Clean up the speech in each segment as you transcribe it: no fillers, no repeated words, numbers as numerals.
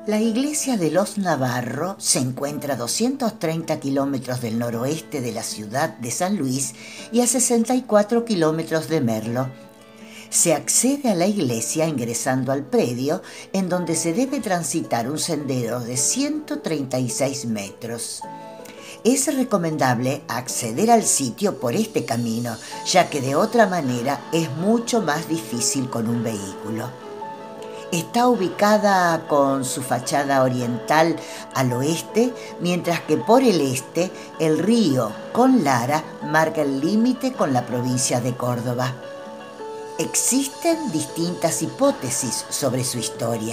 La iglesia de los Navarro se encuentra a 230 kilómetros del noroeste de la ciudad de San Luis y a 64 kilómetros de Merlo. Se accede a la iglesia ingresando al predio, en donde se debe transitar un sendero de 136 metros. Es recomendable acceder al sitio por este camino, ya que de otra manera es mucho más difícil con un vehículo. Está ubicada con su fachada oriental al oeste, mientras que por el este el río Conlara marca el límite con la provincia de Córdoba. Existen distintas hipótesis sobre su historia.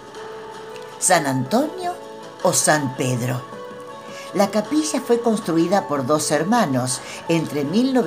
¿San Antonio o San Pedro? La capilla fue construida por dos hermanos entre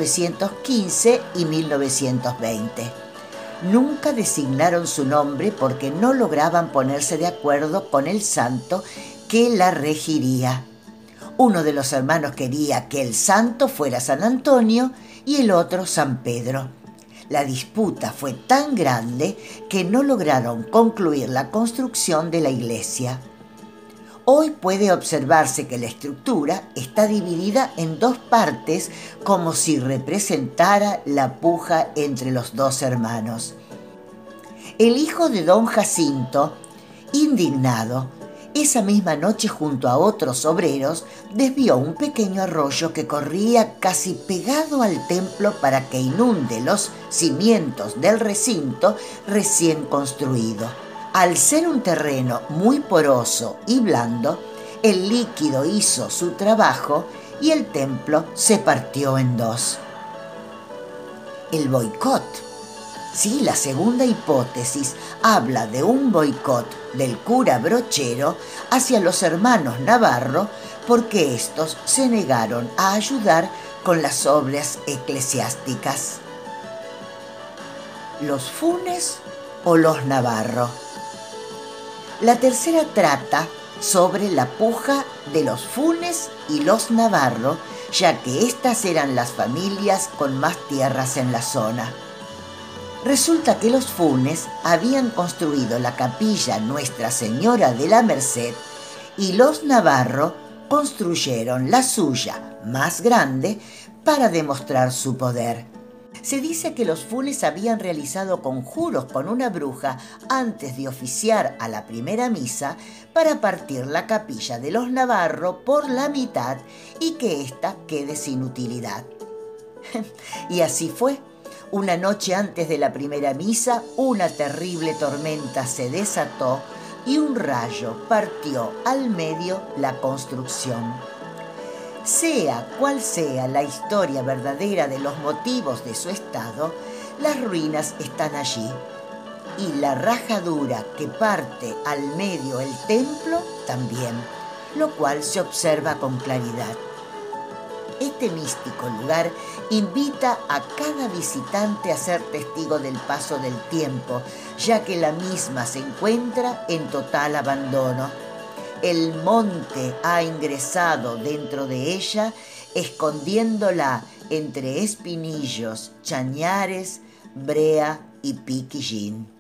1915 y 1920. Nunca designaron su nombre porque no lograban ponerse de acuerdo con el santo que la regiría. Uno de los hermanos quería que el santo fuera San Antonio y el otro San Pedro. La disputa fue tan grande que no lograron concluir la construcción de la iglesia. Hoy puede observarse que la estructura está dividida en dos partes, como si representara la puja entre los dos hermanos. El hijo de don Jacinto, indignado, esa misma noche junto a otros obreros, desvió un pequeño arroyo que corría casi pegado al templo para que inunde los cimientos del recinto recién construido. Al ser un terreno muy poroso y blando, el líquido hizo su trabajo y el templo se partió en dos. El boicot. Sí, la segunda hipótesis habla de un boicot del cura Brochero hacia los hermanos Navarro porque estos se negaron a ayudar con las obras eclesiásticas. ¿Los Funes o los Navarro? La tercera trata sobre la puja de los Funes y los Navarro, ya que estas eran las familias con más tierras en la zona. Resulta que los Funes habían construido la capilla Nuestra Señora de la Merced y los Navarro construyeron la suya, más grande, para demostrar su poder. Se dice que los Funes habían realizado conjuros con una bruja antes de oficiar a la primera misa para partir la capilla de los Navarro por la mitad y que ésta quede sin utilidad. Y así fue. Una noche antes de la primera misa, una terrible tormenta se desató y un rayo partió al medio la construcción. Sea cual sea la historia verdadera de los motivos de su estado, las ruinas están allí y la rajadura que parte al medio el templo también, lo cual se observa con claridad. Este místico lugar invita a cada visitante a ser testigo del paso del tiempo, ya que la misma se encuentra en total abandono. El monte ha ingresado dentro de ella, escondiéndola entre espinillos, chañares, brea y piquillín.